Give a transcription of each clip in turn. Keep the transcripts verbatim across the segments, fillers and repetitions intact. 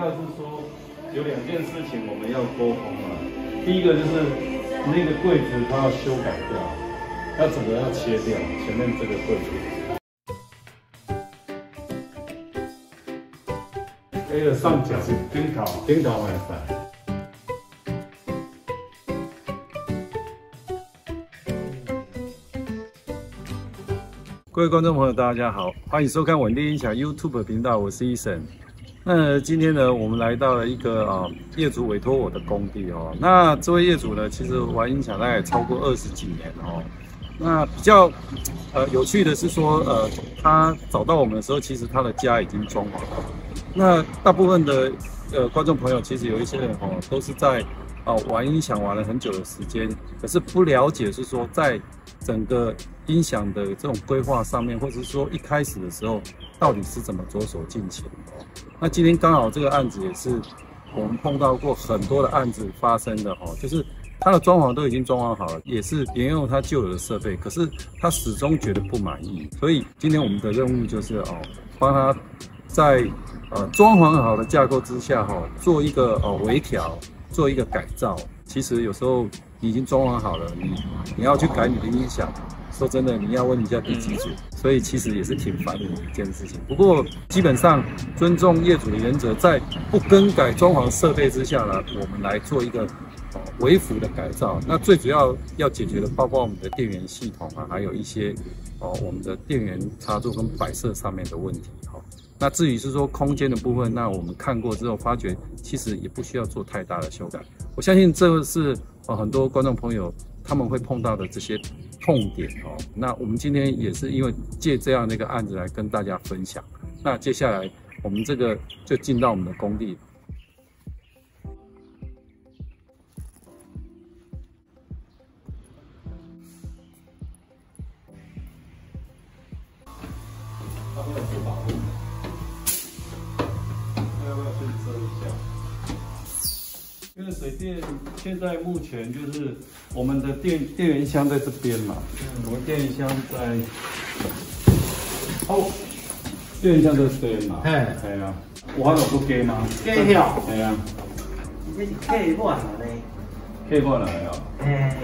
要是说有两件事情我们要沟通啊。第一个就是那个柜子它要修改掉，要整个要切掉前面这个柜子。A 的上角是顶头，顶头会使。 各位观众朋友，大家好，欢迎收看稳定音响 YouTube 频道，我是Eason。那今天呢，我们来到了一个啊、呃、业主委托我的工地哦。那这位业主呢，其实玩音响大概超过二十几年哦。那比较呃有趣的是说，呃，他找到我们的时候，其实他的家已经装潢了。那大部分的呃观众朋友，其实有一些人哦，都是在啊、呃、玩音响玩了很久的时间，可是不了解是说在整个音响的这种规划上面，或者是说一开始的时候，到底是怎么着手进行的？那今天刚好这个案子也是我们碰到过很多的案子发生的哦，就是它的装潢都已经装潢好了，也是沿用它旧有的设备，可是他始终觉得不满意，所以今天我们的任务就是哦，帮他在呃装潢好的架构之下哈、哦，做一个呃微调，做一个改造。其实有时候你已经装潢好了，你你要去改你的音响。 说真的，你要问一下第几组，所以其实也是挺烦人的一件事情。不过基本上尊重业主的原则，在不更改装潢设备之下呢，我们来做一个哦微幅的改造。那最主要要解决的，包括我们的电源系统啊，还有一些哦我们的电源插座跟摆设上面的问题哈。那至于是说空间的部分，那我们看过之后发觉，其实也不需要做太大的修改。我相信这是呃很多观众朋友他们会碰到的这些 痛点哦，那我们今天也是因为借这样的一个案子来跟大家分享。那接下来我们这个就进到我们的工地。要不要去保护？要不要去遮一下？ 因为水电现在目前就是我们的电电源箱在这边嘛，嗯、我们电源箱在哦，电源箱在这边嘛，哎，系啊，我有不加吗？ 加了， 系啊， 这是客满了呢， 客满了哦， 哎，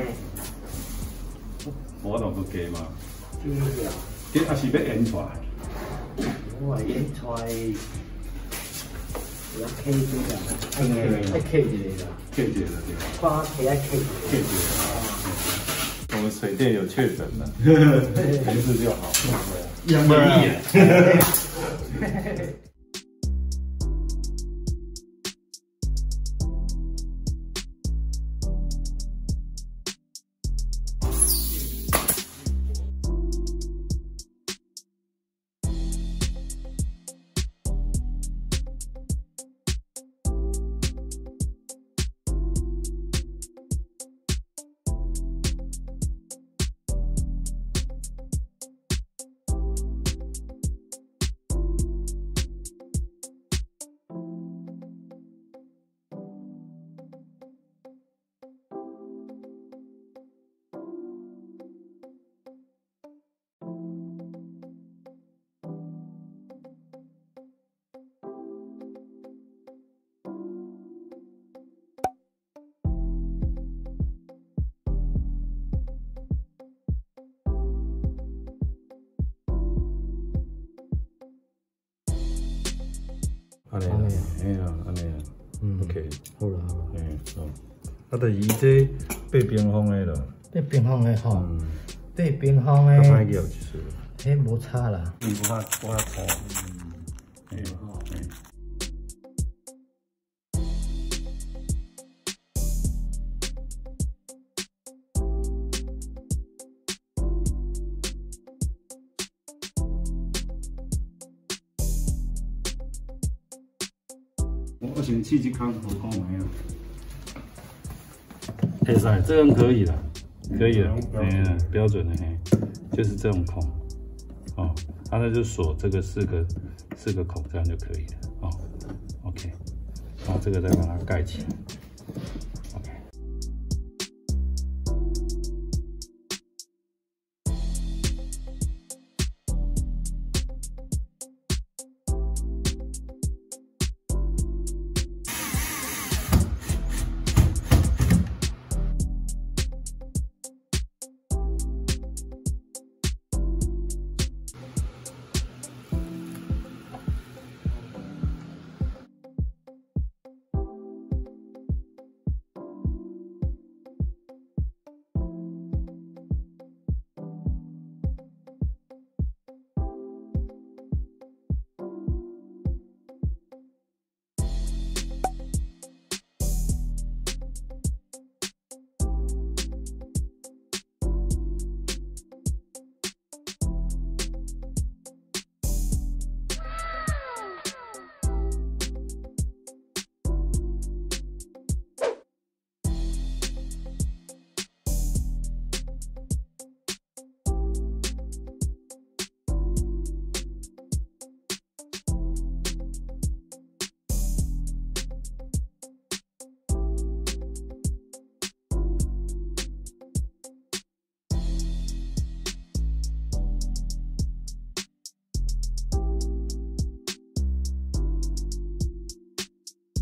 我有不加吗？ 加了， 加还是要延出来？ 我延出来。 要 K 一个，爱 K 一个啦 ，K 一个对吧？ 花 K 爱 K 一个 ，K 一个。我们水电有确诊了，没事就好。 养不易。安尼啦，嘿啦，安尼啦，嗯 ，OK， 好啦好啦，嘿，好，啊，就以这八平方的咯，八平方的吼，八平方的，较歹叫就是，迄无差啦，嗯，无法无法差，嗯，嘿，嘿。 我先去这康头讲没有，可以噻，这样可以了，可以了，嗯，标准的嘿，就是这种孔，哦，它那就锁这个四个四个孔，这样就可以了，哦 ，OK， 然后这个再把它盖起来。 安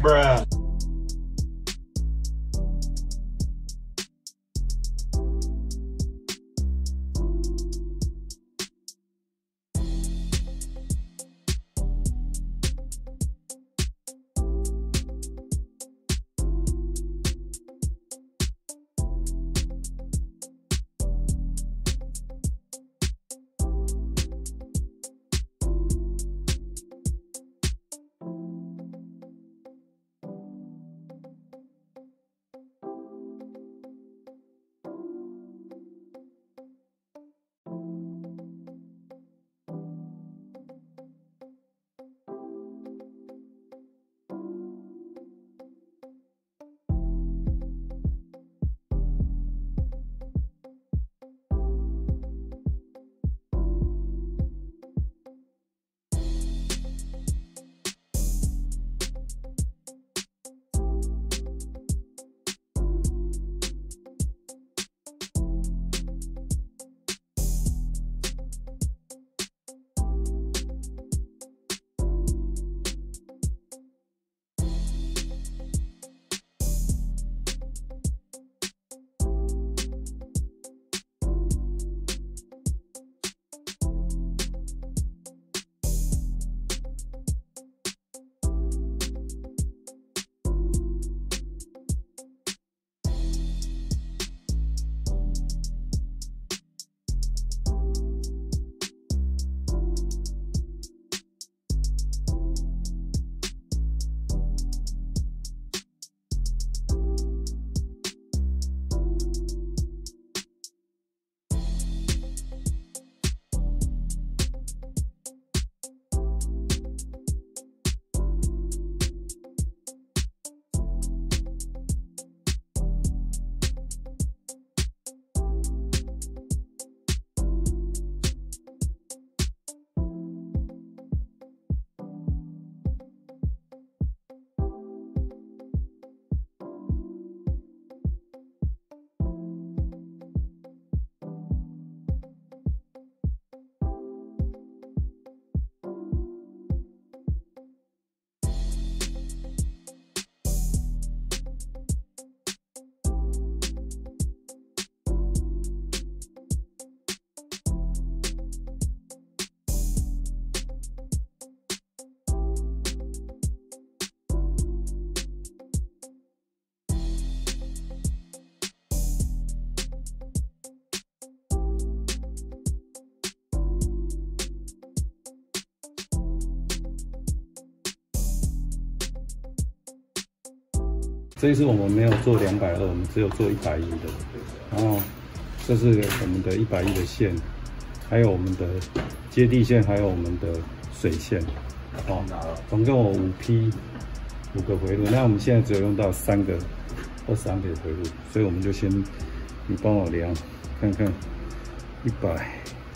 这一次我们没有做两百二，我们只有做一百一的。然后这是我们的一百一的线，还有我们的接地线，还有我们的水线。哦，总共有五批五个回路。那我们现在只有用到三个二十安培的回路，所以我们就先你帮我量看看一百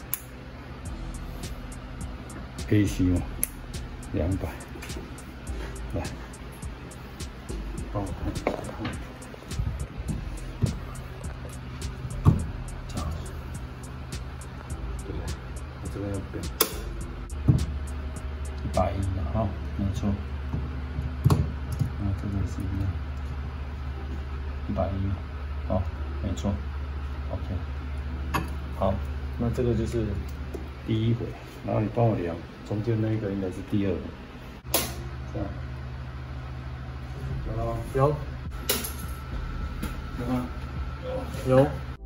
A C 嘛，两百来。 帮我看，这样子，对，我这边要变一百一的哈，没错。那这个是一样，一百一，哦，没错。OK， 好，那这个就是第一回，然后你帮我量，中间那个应该是第二回，这样。 有，有吗？有。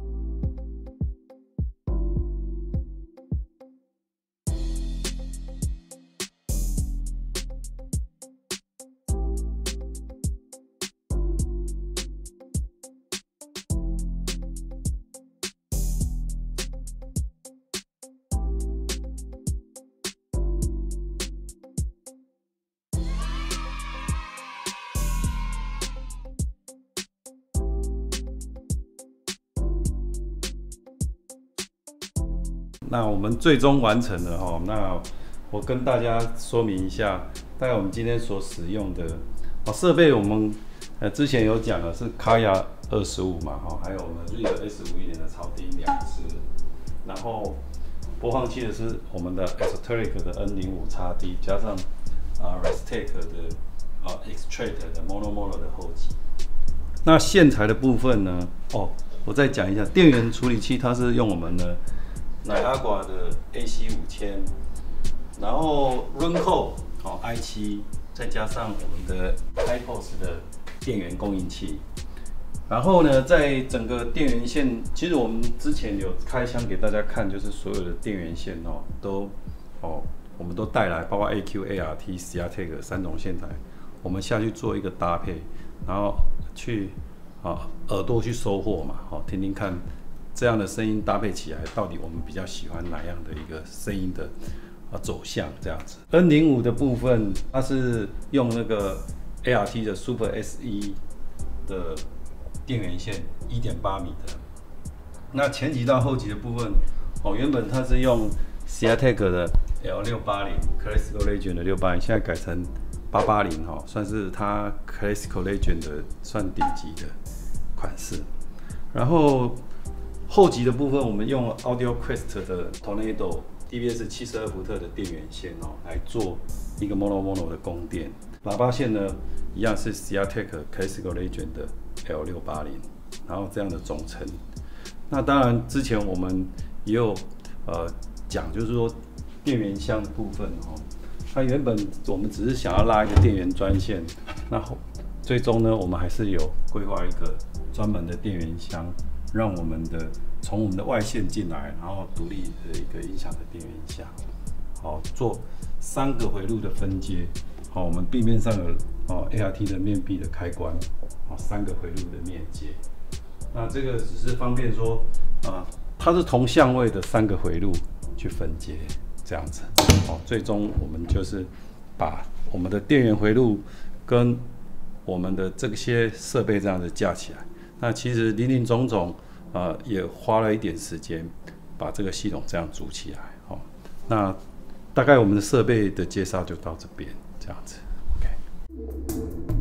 那我们最终完成了哦。那我跟大家说明一下，大概我们今天所使用的哦设备，我们呃之前有讲的是卡雅二十五嘛，哈，还有我们 Real S 五一点的草丁两支，然后播放器的是我们的 Esoteric 的 N 零五 X D， 加上啊 Restec 的啊啊 extract 的 mono mono 的后级。那线材的部分呢？哦，我再讲一下，电源处理器它是用我们的Niagara的 A C 五千，然后 Runco 哦 i 七，再加上我们的 I P O S 的电源供应器。然后呢，在整个电源线，其实我们之前有开箱给大家看，就是所有的电源线哦，都哦，我们都带来，包括 A Q、A R T、Ciatec 三种线材，我们下去做一个搭配，然后去啊耳朵去收获嘛，好、哦、听听看这样的声音搭配起来，到底我们比较喜欢哪样的一个声音的啊走向这样子。N 零五的部分，它是用那个 A R T 的 Super S 一 的电源线 一点八 米的。那前级到后级的部分，哦，原本它是用 Ciatec 的 L 六八零 Classical Legend 的六八零，现在改成八八零哈，算是它 Classical Legend 的算顶级的款式。然后后级的部分，我们用 Audio Quest 的 Tornado D B S 七十二伏特的电源线哦，来做一个 Mono Mono 的供电。喇叭线呢，一样是 Ciatec Classical Legend 的 L 六八零，然后这样的总成。那当然，之前我们也有呃讲，就是说电源箱的部分哦，它原本我们只是想要拉一个电源专线，那最终呢，我们还是有规划一个专门的电源箱，让我们的从我们的外线进来，然后独立的一个音响的电源箱，好做三个回路的分接。好，我们壁面上有哦 A R T 的面壁的开关，好三个回路的面接。那这个只是方便说，啊、呃，它是同相位的三个回路去分接，这样子。哦，最终我们就是把我们的电源回路跟我们的这些设备这样子架起来。那其实林林总总，呃，也花了一点时间把这个系统这样组起来。哦，那大概我们的设备的介绍就到这边，这样子。OK。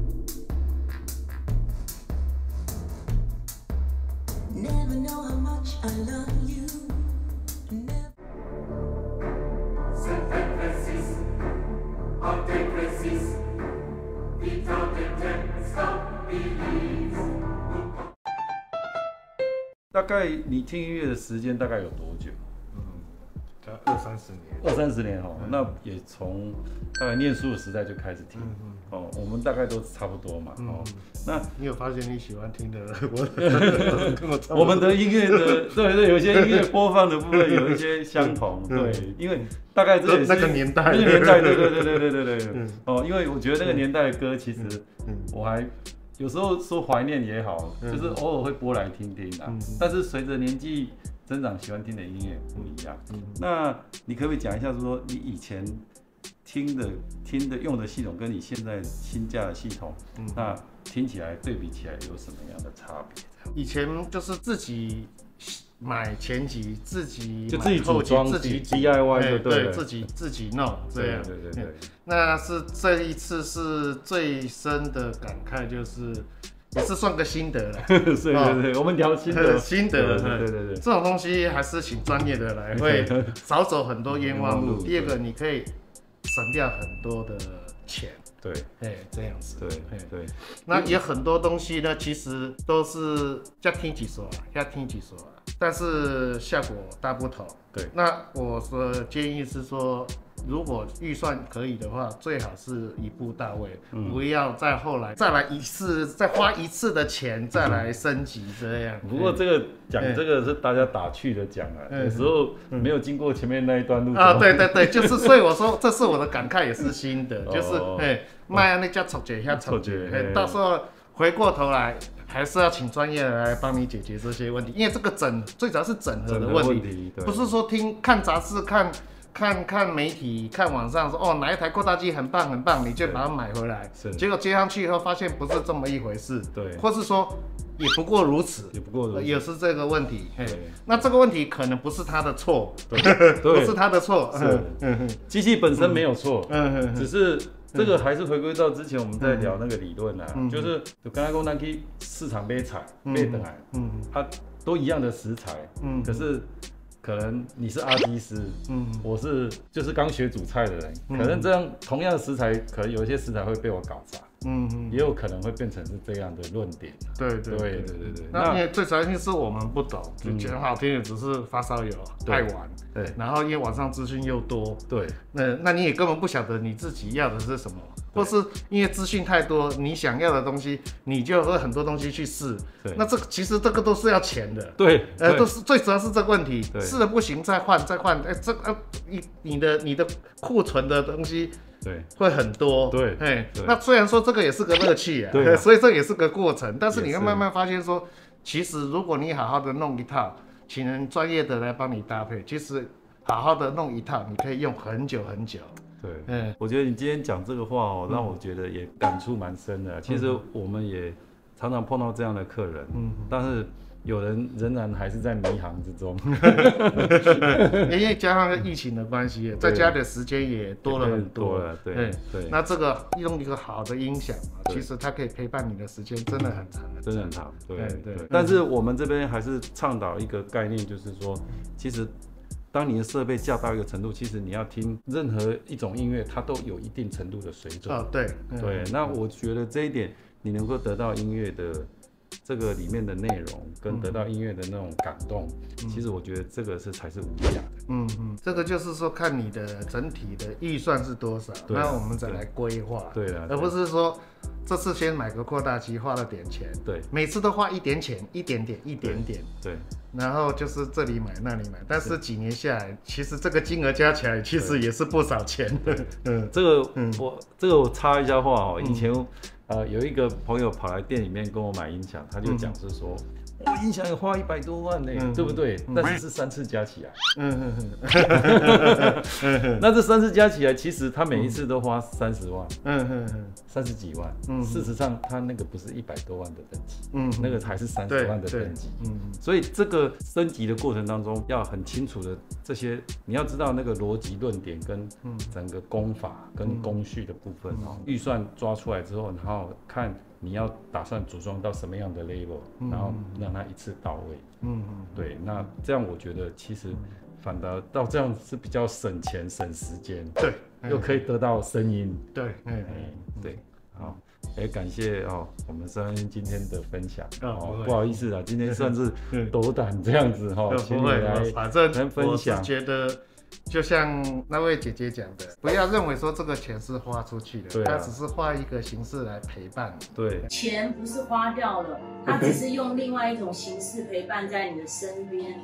大概你听音乐的时间大概有多久？ 嗯，大概二三十年。 二三十年哦，嗯、那也从大概念书的时代就开始听。嗯嗯哦，我们大概都差不多嘛。嗯、哦，那你有发现你喜欢听的，我跟我差不多。 我们的音乐的对对，有些音乐播放的部分有一些相同，对，因为大概这也是那个年代， 那个年代，对对对对对对对。嗯、哦，因为我觉得那个年代的歌，其实我还。有时候说怀念也好，嗯、就是偶尔会播来听听啊。嗯、但是随着年纪增长，喜欢听的音乐不一样。嗯、那你可不可以讲一下，说你以前听的、听的用的系统，跟你现在新架的系统，嗯、那听起来对比起来有什么样的差别？ 以前就是自己买前级，自己就自己组装，自己 D I Y 就对了， 对，自己自己弄这样。 对对对对。 那是这一次是最深的感慨，就是也是算个心得了。 对对对，我们聊心得， 心得。 对对对对， 这种东西还是请专业的来，会少走很多冤枉路。第二个，你可以省掉很多的钱。 对， 哎，这样子。 对对。 那也很多东西呢，其实都是要听几说，要听几说，但是效果大不同。 对。 那我的建议是说，如果预算可以的话，最好是一步到位，嗯、不要再后来再来一次，再花一次的钱再来升级这样。 不过这个讲这个是大家打趣的讲啊，有时候没有经过前面那一段路啊，对对对，就是所以我说这是我的感慨，也是新的，就是哎，卖那叫错觉一下错觉，到时候回过头来。还是要请专业的来帮你解决这些问题，因为这个整最主要是整合的问题， 问题不是说听看杂志、看看看媒体、看网上说哦哪一台扩大机很棒很棒，你就把它买回来，结果接上去以后发现不是这么一回事， 对， 或是说也不过如此， 也不过如此， 也是这个问题，那这个问题可能不是他的错， 对， 不是他的错， 是，机器本身没有错，嗯，只是。这个还是回归到之前我们在聊那个理论啊，嗯、就是就刚才讲咱去市场买菜买回来，嗯，它都一样的食材，嗯，可是可能你是阿基师，嗯，我是就是刚学煮菜的人，嗯、可能这样同样的食材，可能有一些食材会被我搞砸， 嗯嗯，也有可能会变成是这样的论点。对对对对对对。那因为最主要是我们不懂，就讲好听的只是发烧友爱玩，对。然后因为网上资讯又多，对。那那你也根本不晓得你自己要的是什么，或是因为资讯太多，你想要的东西你就会很多东西去试。对。那这其实这个都是要钱的。对。呃，都是最主要是这个问题，试了不行再换再换，哎，这呃你你的你的库存的东西。对，会很多。对，哎，那虽然说这个也是个乐趣啊，对，所以这也是个过程，但是你会慢慢发现说，其实如果你好好的弄一套，请人专业的来帮你搭配，其实好好的弄一套，你可以用很久很久。对，嗯，我觉得你今天讲这个话哦，让我觉得也感触蛮深的。其实我们也常常碰到这样的客人，嗯，但是。有人仍然还是在迷航之中，因为加上疫情的关系，在家的时间也多了很多了。对对，那这个用一个好的音响嘛，其实它可以陪伴你的时间真的很长，真的很长。对对。但是我们这边还是倡导一个概念，就是说，其实当你的设备架到一个程度，其实你要听任何一种音乐，它都有一定程度的水准。哦，对对。那我觉得这一点，你能够得到音乐的。这个里面的内容跟得到音乐的那种感动，嗯、其实我觉得这个是才是无价的。嗯嗯，这个就是说看你的整体的预算是多少，那我们再来规划。对了，而不是说这次先买个扩大机花了点钱，对，每次都花一点钱，一点点，一点点，对。然后就是这里买那里买，但是几年下来，其实这个金额加起来其实也是不少钱的。嗯，这个、嗯、我这个我插一下话哦，以前。嗯呃，有一个朋友跑来店里面跟我买音响，他就讲是说，我、嗯哦、音响也花一百多万呢、欸，嗯、对不对？嗯、但是是三次加起来，嗯嗯嗯，那这三次加起来，其实他每一次都花三十万，嗯嗯嗯，三十几万，嗯，事实上他那个不是一百多万的等级，嗯，那个还是三十万的等级，嗯，所以这个升级的过程当中，要很清楚的这些，你要知道那个逻辑论点跟整个功法跟工序的部分哦，预算抓出来之后，然后看你要打算组装到什么样的 level，、嗯、然后让它一次到位。嗯嗯，对，那这样我觉得其实反倒到这样是比较省钱省时间，对，又可以得到声音。对，哎、嗯嗯、对，好，也感谢哦我们三恩今天的分享。哦，不好意思啊，今天算是斗胆这样子哈，请你来反正分享。我是觉得。就像那位姐姐讲的，不要认为说这个钱是花出去的，它、啊、只是花一个形式来陪伴。对， 钱不是花掉了，它只是用另外一种形式陪伴在你的身边。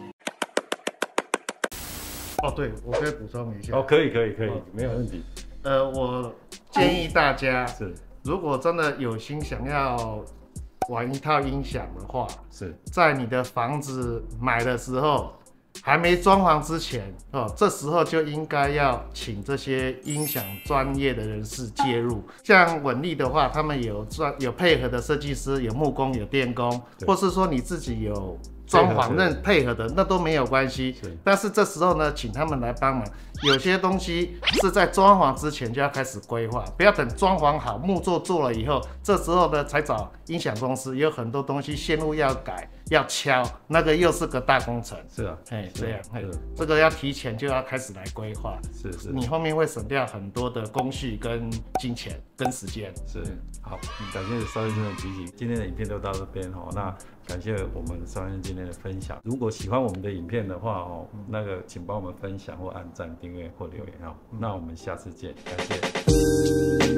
哦，对，我可以补充一下。哦，可以，可以，可以，哦、没有问题。呃，我建议大家是，如果真的有心想要玩一套音响的话，是在你的房子买的时候。还没装潢之前哦，这时候就应该要请这些音响专业的人士介入。像稳力的话，他们有专有配合的设计师，有木工，有电工，或是说你自己有装潢认配合的，那都没有关系。但是这时候呢，请他们来帮忙。有些东西是在装潢之前就要开始规划，不要等装潢好、木作做了以后，这时候呢才找音响公司。有很多东西线路要改、要敲，那个又是个大工程。是啊，哎，这样，哎，这个要提前就要开始来规划。是是，你后面会省掉很多的工序、跟金钱、跟时间。是，好，感谢邵先生的提醒。今天的影片就到这边哦，那。感谢我们邵先生今天的分享。如果喜欢我们的影片的话哦，那个请帮我们分享或按赞、订阅或留言哦。那我们下次见，感谢。